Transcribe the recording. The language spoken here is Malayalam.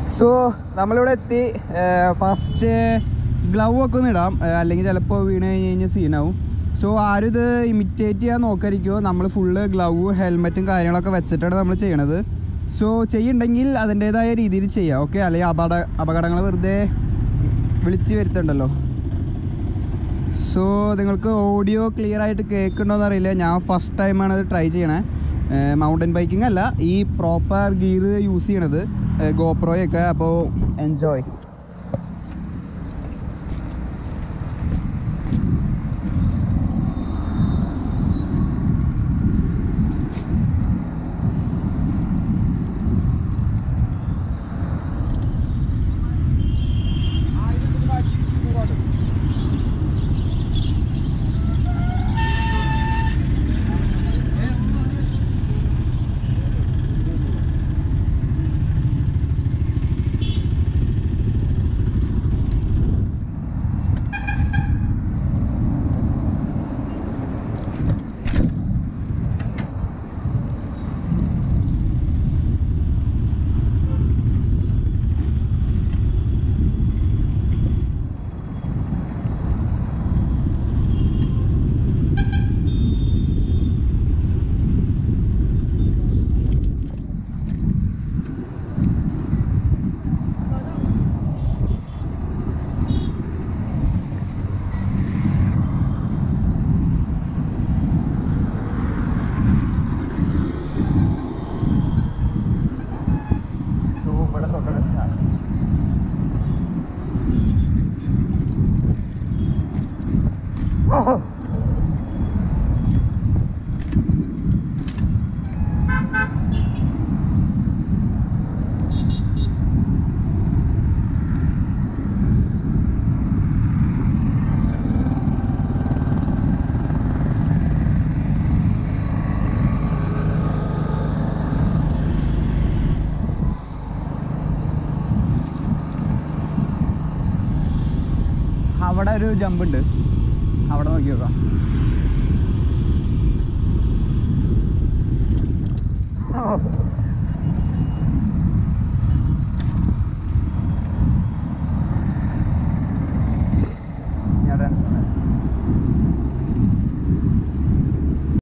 സോ നമ്മളിവിടെ എത്തി. ഫസ്റ്റ് ഗ്ലൗ ഒക്കെ ഒന്ന് ഇടാം, അല്ലെങ്കിൽ ചിലപ്പോൾ വീണ് കഴിഞ്ഞ് കഴിഞ്ഞാൽ സീനാവും. സോ ആരും ഇത് ഇമിറ്റേറ്റ് ചെയ്യാൻ നോക്കാതിരിക്കുമോ. നമ്മൾ ഫുള്ള് ഗ്ലൗവും ഹെൽമെറ്റും കാര്യങ്ങളൊക്കെ വെച്ചിട്ടാണ് നമ്മൾ ചെയ്യണത്. സോ ചെയ്യുന്നുണ്ടെങ്കിൽ അതിൻ്റേതായ രീതിയിൽ ചെയ്യാം, ഓക്കെ? അല്ലെങ്കിൽ അപകടങ്ങൾ വെറുതെ വിളിച്ചു വരുത്തുണ്ടല്ലോ. സോ നിങ്ങൾക്ക് ഓഡിയോ ക്ലിയർ ആയിട്ട് കേൾക്കണമെന്ന് അറിയില്ല. ഞാൻ ഫസ്റ്റ് ടൈമാണ് അത് ട്രൈ ചെയ്യണേ. മൗണ്ടൻ ബൈക്കിംഗ് അല്ല, ഈ പ്രോപ്പർ ഗിയർ യൂസ് ചെയ്യണത് ഗോപ്രോയൊക്കെ. അപ്പോൾ എൻജോയ്. അവിടെ ഒരു ജമ്പ് ഉണ്ട്, അവിടെ നോക്കി നോക്കാം.